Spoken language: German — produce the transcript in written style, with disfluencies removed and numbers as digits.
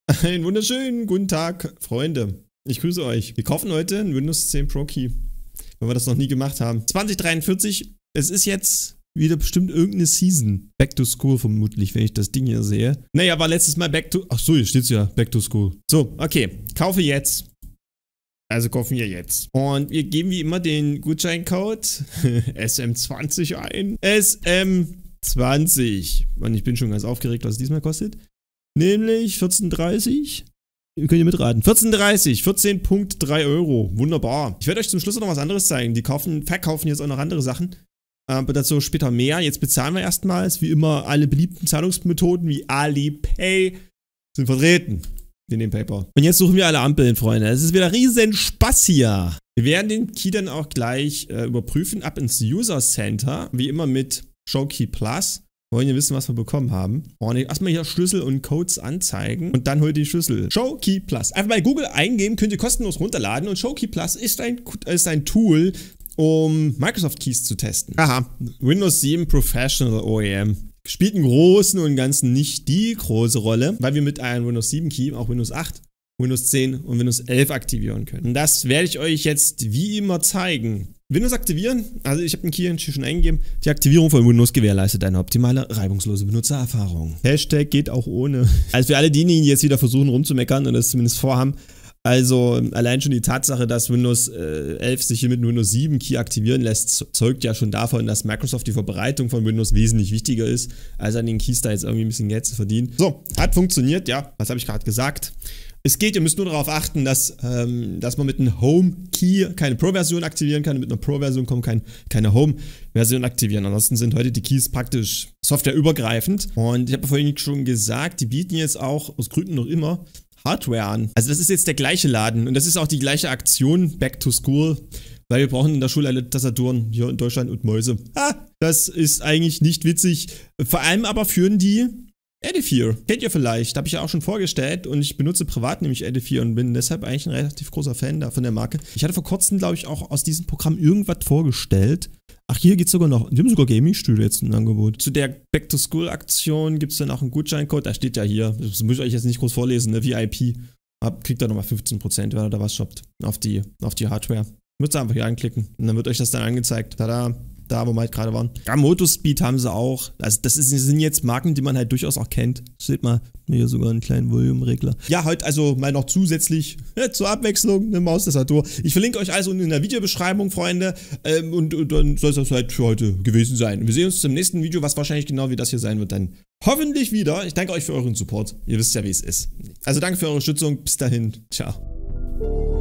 Einen wunderschönen guten Tag, Freunde. Ich grüße euch. Wir kaufen heute einen Windows 10 Pro Key, weil wir das noch nie gemacht haben. 2043, es ist jetzt wieder bestimmt irgendeine Season. Back to School vermutlich, wenn ich das Ding hier sehe. Naja, war letztes Mal Back to... Ach so, hier steht's ja, Back to School. So, okay, kaufe jetzt. Also kaufen wir jetzt. Und wir geben wie immer den Gutscheincode SM20 ein. SM20. Und ich bin schon ganz aufgeregt, was es diesmal kostet. Nämlich 14,30. Ihr könnt ihr mitraten. 14,30. 14,3 Euro. Wunderbar. Ich werde euch zum Schluss noch was anderes zeigen. Die verkaufen jetzt auch noch andere Sachen. Aber dazu später mehr. Jetzt bezahlen wir erstmals. Wie immer, alle beliebten Zahlungsmethoden wie Alipay sind vertreten in dem Paper. Und jetzt suchen wir alle Ampeln, Freunde. Es ist wieder riesen Spaß hier. Wir werden den Key dann auch gleich überprüfen. Ab ins User Center. Wie immer mit Showkey Plus. Wir wollen ja wissen, was wir bekommen haben. Und erstmal hier Schlüssel und Codes anzeigen. Und dann holt die Schlüssel. Showkey Plus. Einfach bei Google eingeben, könnt ihr kostenlos runterladen. Und Showkey Plus ist ein Tool, um Microsoft Keys zu testen. Aha. Windows 7 Professional OEM. Spielt im Großen und Ganzen nicht die große Rolle, weil wir mit einem Windows 7 Key auch Windows 8, Windows 10 und Windows 11 aktivieren können. Und das werde ich euch jetzt wie immer zeigen. Windows aktivieren, also ich habe den Key hier schon eingegeben. Die Aktivierung von Windows gewährleistet eine optimale, reibungslose Benutzererfahrung. Hashtag geht auch ohne. Also für alle diejenigen, die jetzt wieder versuchen rumzumeckern und das zumindest vorhaben, also allein schon die Tatsache, dass Windows 11 sich hier mit Windows 7 Key aktivieren lässt, zeugt ja schon davon, dass Microsoft die Verbreitung von Windows wesentlich wichtiger ist, als an den Keys da jetzt irgendwie ein bisschen Geld zu verdienen. So, hat funktioniert, ja, was habe ich gerade gesagt? Es geht, ihr müsst nur darauf achten, dass man mit einem Home-Key keine Pro-Version aktivieren kann. Mit einer Pro-Version kann keine Home-Version aktivieren. Ansonsten sind heute die Keys praktisch softwareübergreifend. Und ich habe vorhin schon gesagt, die bieten jetzt auch aus Gründen noch immer Hardware an. Also das ist jetzt der gleiche Laden und das ist auch die gleiche Aktion, Back to School, weil wir brauchen in der Schule alle Tastaturen hier in Deutschland und Mäuse. Das ist eigentlich nicht witzig. Vor allem aber führen die Edifier. Kennt ihr vielleicht, habe ich ja auch schon vorgestellt und ich benutze privat nämlich Edifier und bin deshalb eigentlich ein relativ großer Fan von der Marke. Ich hatte vor kurzem, glaube ich, auch aus diesem Programm irgendwas vorgestellt. Ach, hier geht es sogar noch, die haben sogar Gaming-Stühle jetzt im Angebot. Zu der Back-to-School-Aktion gibt es dann auch einen Gutscheincode, da steht ja hier, das muss ich euch jetzt nicht groß vorlesen, ne? VIP. Kriegt ihr nochmal 15%, wenn ihr da was shoppt, auf die Hardware. Müsst ihr einfach hier anklicken und dann wird euch das dann angezeigt. Tada! Da, wo wir halt gerade waren. Ja, Motospeed haben sie auch. Also das sind jetzt Marken, die man halt durchaus auch kennt. Seht mal, hier sogar einen kleinen Volume-Regler. Ja, heute also mal noch zusätzlich zur Abwechslung eine Maustastatur. Ich verlinke euch also in der Videobeschreibung, Freunde. Und dann soll es das halt für heute gewesen sein. Wir sehen uns zum nächsten Video, was wahrscheinlich genau wie das hier sein wird, dann hoffentlich wieder. Ich danke euch für euren Support. Ihr wisst ja, wie es ist. Also danke für eure Unterstützung. Bis dahin. Ciao.